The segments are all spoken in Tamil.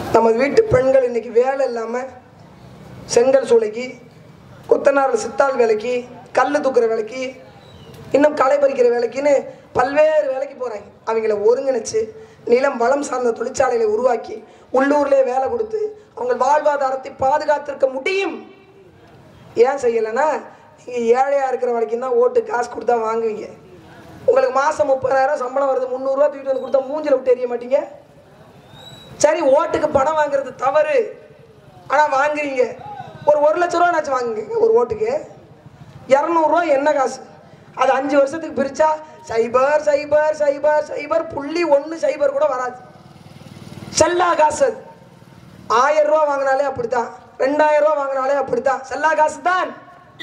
நம்ம வீட்டு பெண்கள் இன்னைக்கு வேலை இல்லாமல் செங்கல் சூளைக்கு, கொத்தனார் சித்தாள் வேலைக்கு, கல் தூக்குற வேலைக்கு, இன்னும் களை பறிக்கிற வேலைக்குன்னு பல்வேறு வேலைக்கு போகிறாங்க. அவங்கள ஒருங்கிணைச்சு நிலம் வளம் சார்ந்த தொழிற்சாலைகளை உருவாக்கி உள்ளூர்லேயே வேலை கொடுத்து அவங்க வாழ்வாதாரத்தை பாதுகாத்திருக்க முடியும். ஏன் செய்யலைன்னா, நீங்கள் ஏழையாக இருக்கிற வரைக்கும் தான் ஓட்டு காசு கொடுத்தா வாங்குவீங்க. உங்களுக்கு மாதம் 30,000 சம்பளம் வருது, 300 தூக்கிட்டு வந்து கொடுத்தா மூஞ்சில் விட்டு எறிய மாட்டீங்க. சரி, ஓட்டுக்கு பணம் வாங்குறது தவறு, ஆனால் வாங்குறீங்க. ஒரு 1,00,000 வாங்குங்க. ஒரு ஓட்டுக்கு 200 என்ன காசு? அது 5 வருஷத்துக்கு பிரித்தா சைபர் சைபர் சைபர் சைபர் .10 கூட வராது. செல்லா காசு. 1000 ரூபா வாங்கினாலே அப்படித்தான், 2000 ரூபா வாங்கினாலே அப்படித்தான், செல்லா காசு தான்.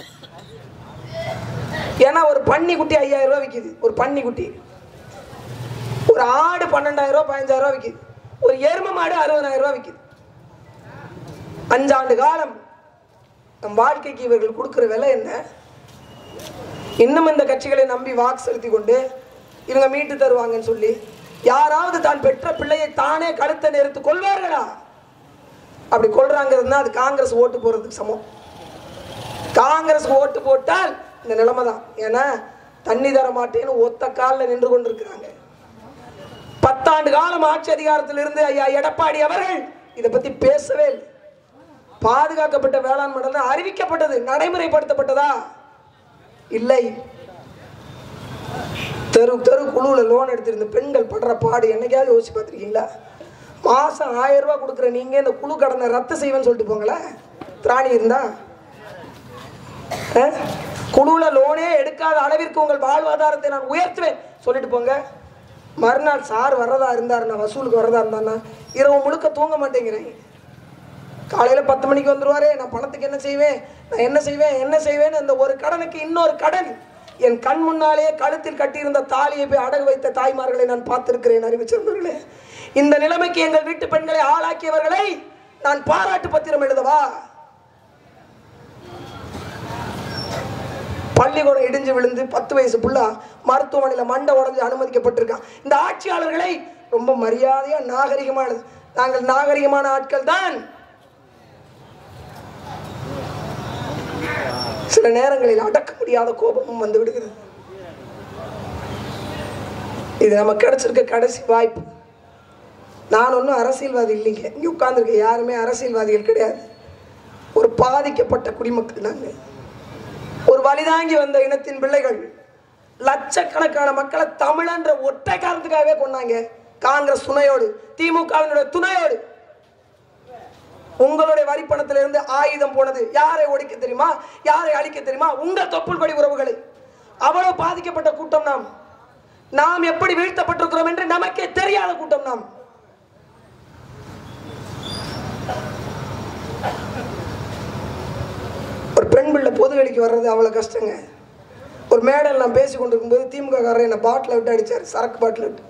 ஏன்னா ஒரு பன்னி குட்டி 5000 ரூபா விற்கிது. ஒரு பன்னி குட்டி. ஒரு ஆடு 12,000 ரூபா 15,000 ரூபா விற்கிது. ஒரு எரும மாடு 60,000 ரூபா விற்கிது. 5 ஆண்டு காலம் நம் வாழ்க்கைக்கு இவர்கள் கொடுக்கிற விலை என்ன? இன்னும் இந்த கட்சிகளை நம்பி வாக்கு செலுத்தி கொண்டு இவங்க மீட்டு தருவாங்கன்னு சொல்லி யாராவது தான் பெற்ற பிள்ளையை தானே கழுத்தை நெரித்து கொள்வார்களா? அப்படி கொள்றாங்கிறதுனா அது காங்கிரஸ் ஓட்டு போறதுக்கு சமம். காங்கிரஸ் ஓட்டு போட்டால் இந்த நிலைமை தான். ஏன்னா தண்ணி தர மாட்டேன்னு ஒத்த காலில் நின்று கொண்டிருக்கிறாங்க. 10 ஆண்டு காலம் ஆட்சி அதிகாரத்தில் இருந்து ஐயா எடப்பாடி அவர்கள் இதை பத்தி பேசவே இல்லை. பாதுகாக்கப்பட்ட வேளாண் மண்டலம் அறிவிக்கப்பட்டது, நடைமுறைப்படுத்தப்பட்டதா? இல்லை. தெரு தெரு குழுல லோன் எடுத்திருந்த பெண்கள் படுற பாடு என்னைக்காவது யோசிச்சு பார்த்துருக்கீங்களா? மாசம் 1000 ரூபாய் கொடுக்குற நீங்க இந்த குழு கடனை ரத்து செய்வேன்னு சொல்லிட்டு போங்களேன். திராணி இருந்தா குழுல லோனே எடுக்காத அளவிற்கு உங்கள் வாழ்வாதாரத்தை நான் உயர்த்துவேன் சொல்லிட்டு போங்க. மறுநாள் சார் வர்றதா இருந்தாருன்னா, வசூலுக்கு வர்றதா இருந்தான்னா இரவு முழுக்க தூங்க மாட்டேங்கிறேன். காலையில் 10 மணிக்கு வந்துடுவாரே, நான் பணத்துக்கு என்ன செய்வேன், நான் என்ன செய்வேன் என்ன செய்வேன்னு அந்த ஒரு கடனுக்கு இன்னொரு கடன். என் கண் முன்னாலே கழுத்தில் கட்டியிருந்த தாலியை போய் அடகு வைத்த தாய்மார்களை நான் பார்த்திருக்கிறேன். அறிவிச்சிருந்தவர்களே, இந்த நிலைமைக்கு எங்கள் வீட்டு பெண்களை ஆளாக்கியவர்களை நான் பாராட்டு பத்திரம் எழுதவா? பள்ளிக்கூடம் இடிஞ்சு விழுந்து 10 வயசு புள்ள மருத்துவமனையில் மண்டை உடஞ்சு அனுமதிக்கப்பட்டிருக்கான். இந்த ஆட்சியாளர்களை ரொம்ப மரியாதையா நாகரிகமானது. நாங்கள் நாகரிகமான ஆட்கள் தான். சில நேரங்களில் அடக்க முடியாத கோபமும் வந்து விடுகிறது. இது நமக்கு கிடைச்சிருக்க கடைசி வாய்ப்பு. நான் ஒன்றும் அரசியல்வாதி இல்லைங்க. இங்கே உட்கார்ந்துருக்க யாருமே அரசியல்வாதிகள் கிடையாது. ஒரு பாதிக்கப்பட்ட குடிமக்கள் நாங்கள். ஒரு வலிதாங்கி வந்த இனத்தின் பிள்ளைகள். லட்சக்கணக்கான மக்களை தமிழன்ற ஒற்றை காரணத்துக்காகவே கொண்டாங்க. காங்கிரஸ் துணையோடு, திமுகவினுடைய துணையோடு. உங்களுடைய வரிப்பணத்திலிருந்து ஆயுதம் போனது யாரை ஒழிக்க தெரியுமா, யாரை அழிக்க தெரியுமா? உங்கள் தொப்புள் கொடி உறவுகளை. அவ்வளவு பாதிக்கப்பட்ட கூட்டம் நாம். நாம் எப்படி வீழ்த்தப்பட்டிருக்கிறோம் என்று நமக்கே தெரியாத கூட்டம் நாம். ஒரு பெண் பிள்ளை பொது வெளிக்கு வர்றது அவ்வளவு கஷ்டங்க. ஒரு மேடையில் நான் பேசி கொண்டிருக்கும் போது திமுக காரர் என்ன பாட்டில் விட்டு அடிச்சார், சரக்கு பாட்டில் விட்டு.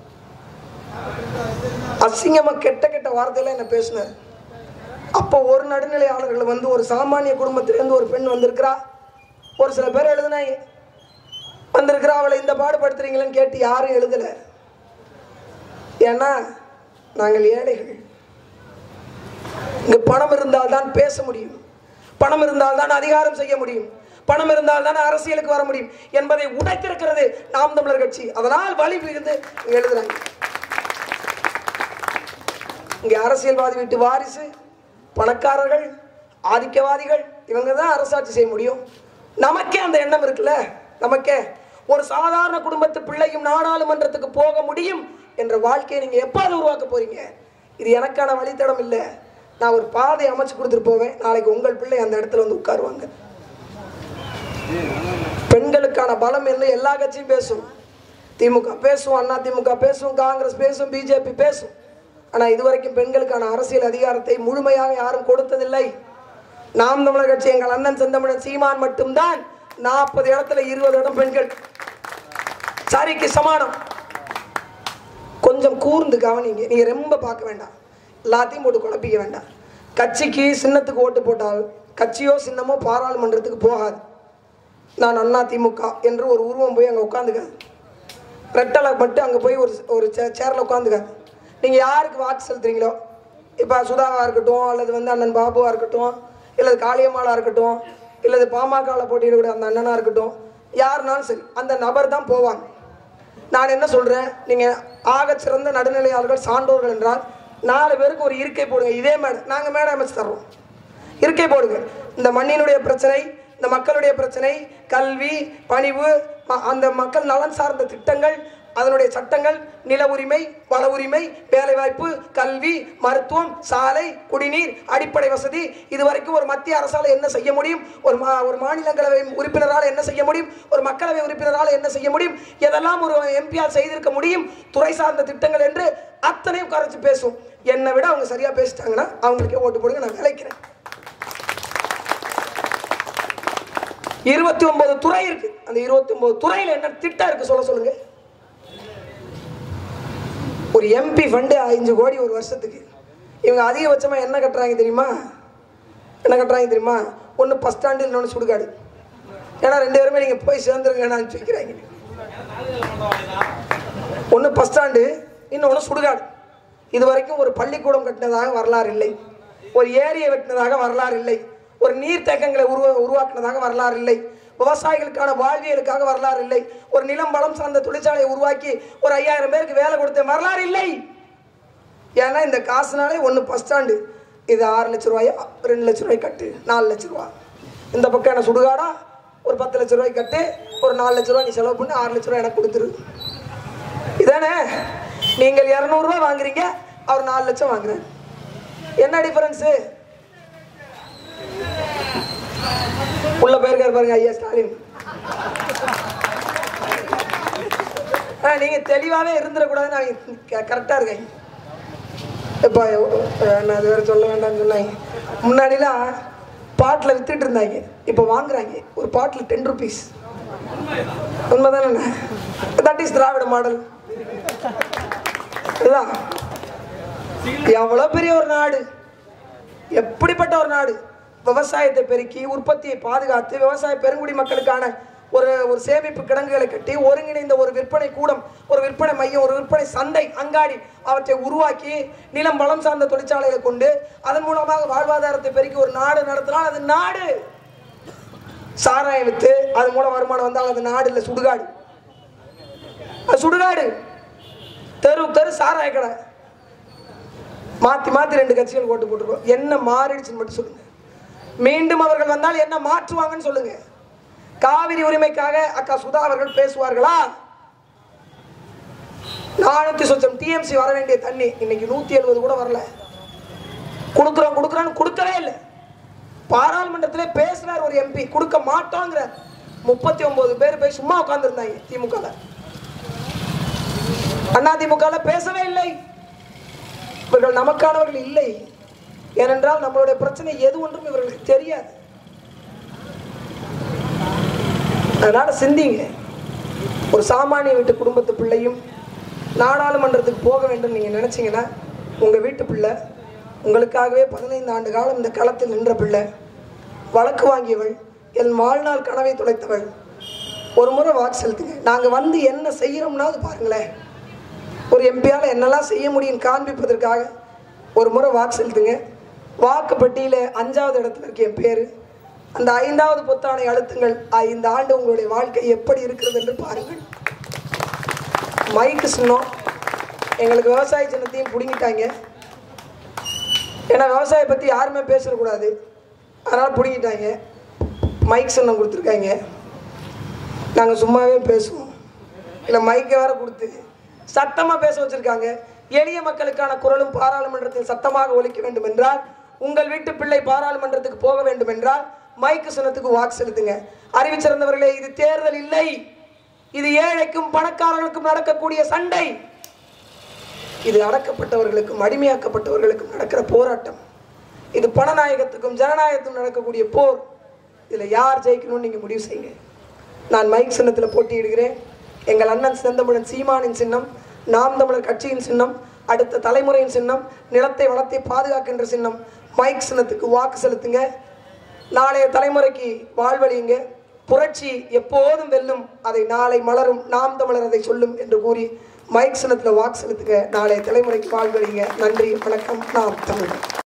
அசிங்கமா கெட்ட கெட்ட வார்த்தையில என்ன பேசினார். அப்போ ஒரு நடுநிலையாளர்கள் வந்து ஒரு சாமானிய குடும்பத்திலிருந்து ஒரு பெண் வந்திருக்கிறா, ஒரு சில பேர் எழுதுனாங்க, வந்திருக்கிறா, அவளை இந்த பாடுபடுத்துறீங்களேன்னு கேட்டு யாரும் எழுதல. ஏன்னா நாங்கள் ஏழைகள். இங்க பணம் இருந்தால் தான் பேச முடியும், பணம் இருந்தால் தான் அதிகாரம் செய்ய முடியும், பணம் இருந்தால் தான் அரசியலுக்கு வர முடியும் என்பதை உடைத்திருக்கிறது நாம் தமிழர் கட்சி. அதனால் வழி மிகுந்து எழுதுறாங்க. இங்க அரசியல்வாதி வீட்டு வாரிசு, பணக்காரர்கள், ஆதிக்கவாதிகள், இவங்க தான் அரசாட்சி செய்ய முடியும். நமக்கே அந்த எண்ணம் இருக்குல்ல. நமக்கே ஒரு சாதாரண குடும்பத்து பிள்ளையும் நாடாளுமன்றத்துக்கு போக முடியும் என்ற வாழ்க்கையை நீங்க எப்பாவது உருவாக்க போறீங்க? இது எனக்கான வழித்தடம் இல்லை. நான் ஒரு பாதை அமைச்சு கொடுத்துட்டு போவேன். நாளைக்கு உங்கள் பிள்ளை அந்த இடத்துல வந்து உட்காருவாங்க. பெண்களுக்கான பலம் என்ன எல்லா கட்சியும் பேசும். திமுக பேசும், அண்ணா திமுக பேசும், காங்கிரஸ் பேசும், பிஜேபி பேசும். ஆனால் இதுவரைக்கும் பெண்களுக்கான அரசியல் அதிகாரத்தை முழுமையாக யாரும் கொடுத்ததில்லை. நாம் தமிழர் கட்சி, எங்கள் அண்ணன் செந்தமிழன் சீமான் மட்டும்தான் 40 இடத்துல 20 இடம் பெண்கள். சரிக்கு சமானம். கொஞ்சம் கூர்ந்து கவனிங்க. நீங்க ரொம்ப பார்க்க வேண்டாம், எல்லாத்தையும் போட்டு குழப்பிக்க வேண்டாம். கட்சிக்கு சின்னத்துக்கு ஓட்டு போட்டால் கட்சியோ சின்னமோ பாராளுமன்றத்துக்கு போகாது. நான் அண்ணா திமுக என்று ஒரு உருவம் போய் அங்கே உட்காந்துக்காது. ரெட்டலை மட்டும் அங்கே போய் ஒரு சேர்ல உட்காந்துக்காது. நீங்கள் யாருக்கு வாக்கு செலுத்துறீங்களோ இப்போ சுதாவாக இருக்கட்டும், அல்லது அண்ணன் பாபுவாக இருக்கட்டும், இல்லது காளியம்மாளாக இருக்கட்டும், இல்லது பாமகவில் போட்டியிடக்கூடிய அந்த அண்ணனாக இருக்கட்டும், யாருனாலும் சரி அந்த நபர் தான் போவாங்க. நான் என்ன சொல்கிறேன், நீங்கள் ஆகச்சிறந்த நடுநிலையாளர்கள் சான்றோர்கள் என்றால் 4 பேருக்கு ஒரு இருக்கை போடுங்க. இதே மேடை நாங்கள் மேடை அமைச்சு தர்றோம், இருக்கை போடுங்க. இந்த மண்ணினுடைய பிரச்சனை, இந்த மக்களுடைய பிரச்சனை, கல்வி, பணிவு, அந்த மக்கள் நலன் சார்ந்த திட்டங்கள், அதனுடைய சட்டங்கள், நில உரிமை, வள உரிமை, வேலைவாய்ப்பு, கல்வி, மருத்துவம், சாலை, குடிநீர், அடிப்படை வசதி, இதுவரைக்கும் ஒரு மத்திய அரசால் என்ன செய்ய முடியும், ஒரு மாநிலங்களவை உறுப்பினரால் என்ன செய்ய முடியும், ஒரு மக்களவை உறுப்பினரால் என்ன செய்ய முடியும், எதெல்லாம் ஒரு எம்பியால் செய்திருக்க முடியும், துறை சார்ந்த திட்டங்கள் என்று அத்தனையும் கரைச்சி பேசும். என்னை விட அவங்க சரியா பேசிட்டாங்கன்னா அவங்களுக்கே ஓட்டு போடுங்க, நான் விளைக்கிறேன். 29 துறை இருக்கு. அந்த 29 துறையில் என்ன திட்டம் இருக்கு சொல்லுங்க. ஒரு எம்பி ஃபண்டு 5 கோடி ஒரு வருஷத்துக்கு. இவங்க அதிகபட்சமாக என்ன கட்டுறாங்க தெரியுமா? ஒன்று பஸ் ஸ்டாண்டு, இன்னொன்று சுடுகாடு. ஏன்னா 2 பேருமே நீங்கள் போய் சேர்ந்துருங்கன்னு அனுப்பிச்சு வைக்கிறாங்க. ஒன்று பஸ் ஸ்டாண்டு, இன்னொன்று சுடுகாடு. இது வரைக்கும் ஒரு பள்ளிக்கூடம் கட்டினதாக வரலாறு இல்லை, ஒரு ஏரியை வெட்டினதாக வரலாறு இல்லை, ஒரு நீர்த்தேக்கங்களை உருவாக்கினதாக வரலாறு இல்லை, விவசாயிகளுக்கான வாழ்வியலுக்காக வரலாறு இல்லை, ஒரு நிலம் வளம் சார்ந்த தொழிற்சாலையை உருவாக்கி ஒரு 5000 பேருக்கு வேலை கொடுத்த வரலாறு இல்லை. ஏன்னா இந்த காசுனாலே ஒன்று பஸ் ஸ்டாண்டு, இது 6 லட்ச ரூபாயா, 2 லட்ச ரூபாய் கட்டு, 4 லட்ச ரூபா. இந்த பக்கம் என்ன சுடுகாடா, ஒரு 10 லட்ச ரூபாய் கட்டு, ஒரு 4 லட்ச ரூபாய் நீ செலவு பண்ணி 6 லட்ச ரூபாய் எனக்கு கொடுத்துரு. இதானே? நீங்கள் 200 ரூபாய் வாங்குறீங்க, அவர் 4 லட்சம் வாங்குறாரு. என்ன டிஃபரன்ஸு? உள்ள போயிருக்காரு பாருங்க ஐயா ஸ்டாலின். நீங்க தெளிவாவே இருந்துடக்கூடாதுன்னு அவங்க கரெக்டா இருக்காங்க. இப்போ நான் அது வேற சொல்ல வேண்டாம்னு சொன்னாங்க. முன்னாடிலாம் பாட்டில் வித்துட்டு இருந்தாங்க, இப்போ வாங்குறாங்க ஒரு பாட்டில் 10 rupees. உண்மைதானே? That is Dravida model. இதுதான் எவ்வளோ பெரிய ஒரு நாடு, எப்படிப்பட்ட ஒரு நாடு. விவசாயத்தை பெருக்கி, உற்பத்தியை பாதுகாத்து, விவசாய பெருங்குடி மக்களுக்கான ஒரு சேமிப்பு கிடங்குகளை கட்டி, ஒருங்கிணைந்த ஒரு விற்பனை கூடம், ஒரு விற்பனை மையம், ஒரு விற்பனை சந்தை, அங்காடி அவற்றை உருவாக்கி, நிலம் வளம் சார்ந்த தொழிற்சாலைகளை கொண்டு அதன் மூலமாக வாழ்வாதாரத்தை பெருக்கி ஒரு நாடு நடத்தினால் அது நாடு. சாராயம் வித்து அது மூலம் வருமானம் வந்தால் அது நாடு இல்லை, சுடுகாடு. சுடுகாடு. தெரு சாராய கடை. மாற்றி 2 கட்சிகள் ஓட்டு போட்டுருக்கோம். என்ன மாறிடுச்சுன்னு மட்டும் சொல்லுங்க. மீண்டும் அவர்கள் வந்தால் என்ன மாற்றுவாங்கன்னு சொல்லுங்க. காவிரி உரிமைக்காக அக்கா சுதா அவர்கள் பேசுவார்களா? 400 சொச்சம் டிஎம்சி வர வேண்டிய தண்ணி இன்னைக்கு 170 கூட வரல. கொடுக்குறோம் கொடுக்கவே இல்லை. பாராளுமன்றத்திலே பேசுறார் ஒரு எம்பி, கொடுக்க மாட்டோங்கிற. 39 பேர் போய் சும்மா உட்கார்ந்துருந்தாங்க. திமுக அதிமுக பேசவே இல்லை. இவர்கள் நமக்கானவர்கள் இல்லை. ஏனென்றால் நம்மளுடைய பிரச்சனை எது ஒன்றும் இவர்களுக்கு தெரியாது. அதனால சிந்திங்க. ஒரு சாமானிய வீட்டு குடும்பத்து பிள்ளையும் நாடாளுமன்றத்துக்கு போக வேண்டும் நீங்க நினைச்சீங்கன்னா, உங்க வீட்டு பிள்ளை உங்களுக்காகவே 15 ஆண்டு காலம் இந்த களத்தில் நின்ற பிள்ளை, வழக்கு வாங்கியவள், என் வாழ்நாள் கனவை துளைத்தவள், ஒரு முறை வாக்கு செலுத்துங்க. நாங்க என்ன செய்யறோம்னாவது பாருங்களேன். ஒரு எம்பியால் என்னெல்லாம் செய்ய முடியும் காண்பிப்பதற்காக ஒரு முறை வாக்கு செலுத்துங்க. வாக்கு பட்டியல 5வது இடத்துல இருக்க என் பேரு. அந்த 5வது பொத்தானை அழுத்துங்கள். இந்த ஆண்டு உங்களுடைய வாழ்க்கை எப்படி இருக்கிறது என்று பாருங்கள். மைக்கு சின்னம், எங்களுக்கு விவசாய சின்னத்தையும் பிடுங்கிட்டாங்க. ஏன்னா விவசாய பற்றி யாருமே பேசக்கூடாது, அதனால் பிடுங்கிட்டாங்க. மைக் சின்னம் கொடுத்துருக்காங்க. நாங்கள் சும்மாவே பேசுவோம், இல்லை மைக்கை வேற கொடுத்து சத்தமாக பேச வச்சுருக்காங்க. எளிய மக்களுக்கான குரலும் பாராளுமன்றத்தில் சத்தமாக ஒலிக்க வேண்டும் என்றால், உங்கள் வீட்டு பிள்ளை பாராளுமன்றத்துக்கு போக வேண்டும் என்றால் மைக்கு சின்னத்துக்கு வாக்கு செலுத்துங்க. அறிவிச்சிருந்தவர்களே, இது தேர்தல் இல்லை, இது ஏழைக்கும் பணக்காரர்களுக்கும் நடக்கக்கூடிய சண்டை. இது அடக்கப்பட்டவர்களுக்கும் அடிமையாக்கப்பட்டவர்களுக்கும் நடக்கிற போராட்டம். இது பணநாயகத்துக்கும் ஜனநாயகத்துக்கும் நடக்கக்கூடிய போர். இதில் யார் ஜெயிக்கணும்னு நீங்கள் முடிவு செய்யுங்க. நான் மைக் சின்னத்தில் போட்டியிடுகிறேன். எங்கள் அண்ணன் செந்தமிழன் சீமானின் சின்னம், நாம் தமிழர் கட்சியின் சின்னம், அடுத்த தலைமுறையின் சின்னம், நிலத்தை வளத்தை பாதுகாக்கின்ற சின்னம். மைக் சின்னத்துக்கு வாக்கு செலுத்துங்க. நாளைய தலைமுறைக்கு வாழ்வழியுங்க. புரட்சி எப்போதும் வெல்லும், அதை நாளை மலரும், நாம் தமிழர் அதை சொல்லும் என்று கூறி மைக் சின்னத்தில் வாக்கு செலுத்துங்க. நாளைய தலைமுறைக்கு வாழ்வழிங்க. நன்றி, வணக்கம். நாம் தமிழர்.